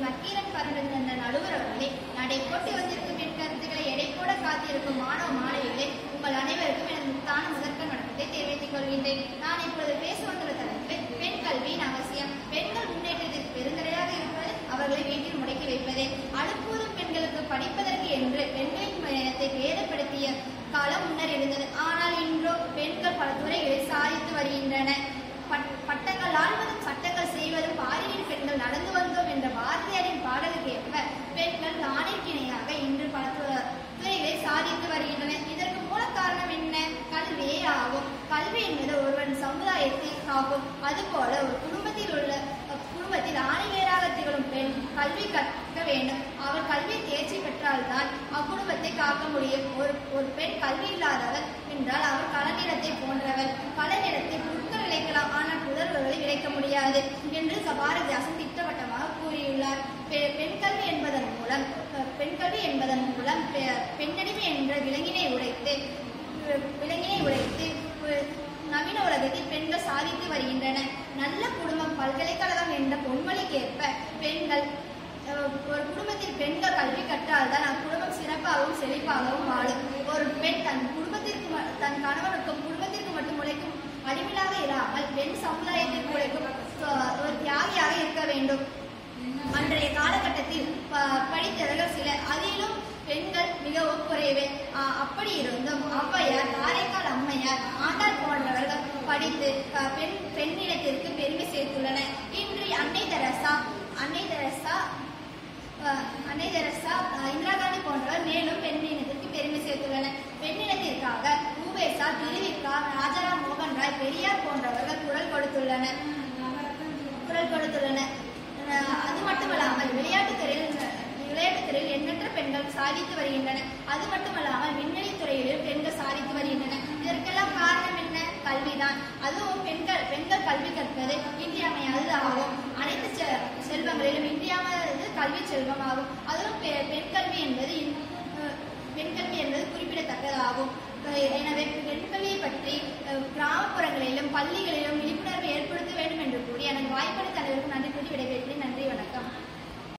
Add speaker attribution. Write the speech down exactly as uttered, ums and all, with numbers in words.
Speaker 1: நக்கீரன் பரந்த நடுவர் அவர்களே, நடை போட்டு வந்திருக்கும் என் கருத்துக்களை எடை போட காத்திருக்கும் மாணவ மாணவிகளே, உங்கள் அனைவருக்கும் எனது முத்தான முதற்க வணக்கத்தை தெரிவித்துக் கொள்கின்றேன். நான் இப்பொழுது பேச வந்துள்ள தலைப்பு பெண் கல்வியின் அவசியம். பெண்கள் முன்னேற்றத்திற்கு பெருந்தடையாக இருப்பது அவர்களை வீட்டில் முடக்கி வைப்பதே. அடுப்பூதும் பெண்களுக்கு படிப்பதற்கு என்று பெண்களின் பயணத்தை வேதப்படுத்திய காலம் முன்னர் இருந்தது. ஆனால் இன்றோ பெண்கள் பல துறைகளில் சாதித்து வருகின்றன. பட்டங்கள் ஆழ்வதும் சட்டங்கள் செய்வதும் பாரினில் பெண்கள் நடந்து வந்தோம் என்ற பாரதியாரின் பாடலுக்கு ஏற்ப பெண்கள் தானிற்கு இணையாக இன்று பல துறைகளை சாதித்து வருகின்றன. இதற்கு மூல காரணம் என்ன? கல்வியே ஆகும். கல்வி என்பது ஒருவன் சமுதாயத்தை காக்கும். அதுபோல ஒரு குடும்பத்தில் உள்ள குடும்பத்தில் ஆணிவேராக திகழும் பெண் கல்வி கற்க வேண்டும். அவள் கல்வி தேர்ச்சி பெற்றால்தான் அக்குடும்பத்தை காக்க முடியும். ஒரு ஒரு பெண் கல்வி இல்லாதவர் என்றால் அவள் களநிலத்தை போன்றவர். களநிலத்தை புற்கள் விளைக்கலாம், ஆனால் புதல்வர்களை விளைக்க முடியாது என்று பாரதிதாசன் திட்டவட்டமாக கூறியுள்ளார். பெண் கல்வி என்பதன் மூலம் பெண் கல்வி என்பதன் மூலம் பெண்ணடிமை என்ற விலங்கினை உடைத்து விலங்கினை உடைத்து நவீன உலகத்தில் பெண்கள் சாதித்து வருகின்றன. நல்ல குடும்பம் பல்கலைக்கழகம் என்ற பொன்மொழிக்கேற்ப பெண்கள் ஒரு குடும்பத்தில் பெண்கள் கல்வி கற்றால்தான் அக்குடும்பம் சிறப்பாகவும் செழிப்பாகவும் வாழும். ஒரு பெண் தன் குடும்பத்திற்கு தன் கணவனுக்கும் குடும்பத்திற்கு மட்டும் உழைக்கும் அடிமையாக இராமல் பெண் சமுதாயத்திற்கு உழைக்கும் ஒரு தியாகியாக இருக்க வேண்டும். அன்றைய காலகட்டத்தில் படித்தவர்கள் சிலர், அதிலும் பெண்கள் மிகவும் குறைவே. அப்படி இருந்தும் ஔவையார், காரைக்கால் அம்மையார், ஆண்டாள் போன்றவர்கள் படித்து பெண் பெண்ணிடத்திற்கு பெருமை சேர்த்துள்ளனர். இன்று அன்னை தெரசா அன்னை தெரசா அன்னை தெரசா இந்திரா காந்தி போன்றவர் மேலும் பெண்ணினத்திற்கு பெருமை சேர்த்துள்ளனர். பெண்ணினத்திற்காக ஊவேசா, திருவிக்கா, ராஜாராம் மோகன் ராய், பெரியார் போன்றவர்கள் குரல் கொடுத்துள்ளனர் குரல் கொடுத்துள்ளனர் அது மட்டுமல்லாமல் விளையாட்டுத் துறையில் விளையாட்டுத் துறையில் எண்ணற்ற பெண்கள் சாதித்து வருகின்றனர். அது மட்டுமல்லாமல் விண்வெளி துறையிலும் பெண்கள் சாதித்து வருகின்றனர். இதற்கெல்லாம் காரணம் என்ன? கல்விதான். அதுவும் பெண்கள் பெண்கள் கல்வி கற்பது இன்றியமையாதது ஆகும். அனைத்து செல்வங்களிலும் இன்றியமையாதது கல்வி செல்வம் ஆகும். அதுவும் பெண் கல்வி என்பது பெண் கல்வி என்பது குறிப்பிடத்தக்கதாகும்.